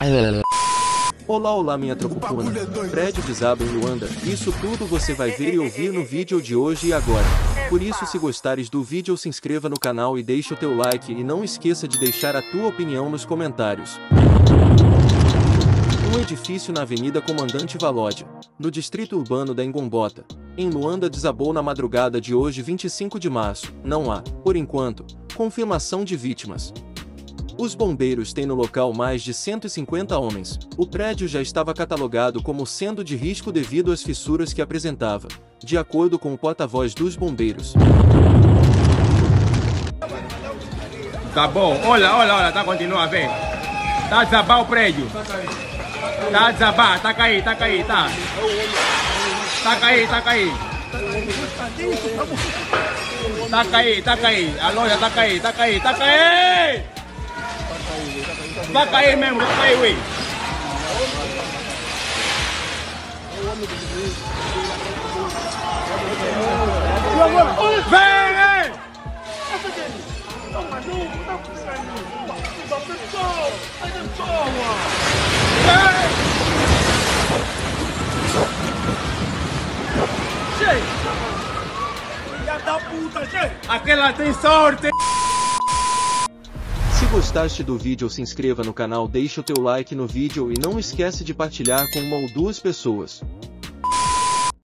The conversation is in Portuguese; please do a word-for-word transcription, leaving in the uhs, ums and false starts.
Olá, olá minha trocupuna. Prédio desaba em Luanda. Isso tudo você vai ver e ouvir no vídeo de hoje e agora. Por isso, se gostares do vídeo, se inscreva no canal e deixe o teu like e não esqueça de deixar a tua opinião nos comentários. Um edifício na Avenida Comandante Valódia, no distrito urbano da Ingombota, em Luanda, desabou na madrugada de hoje, vinte e cinco de março. Não há, por enquanto, confirmação de vítimas. Os bombeiros têm no local mais de cento e cinquenta homens. O prédio já estava catalogado como sendo de risco devido às fissuras que apresentava, de acordo com o porta-voz dos bombeiros. Tá bom, olha, olha, olha, tá, continua a ver. Tá a desabar o prédio. Tá a desabar, tá a cair, tá a cair, tá. Tá a cair, tá a cair. Tá a cair, tá a cair. A loja tá a cair, tá a cair, tá a cair. Vai cair mesmo, vai cair, ui. Vem, vem! Aquela tem sorte! Se gostaste do vídeo, se inscreva no canal, deixa o teu like no vídeo e não esquece de partilhar com uma ou duas pessoas.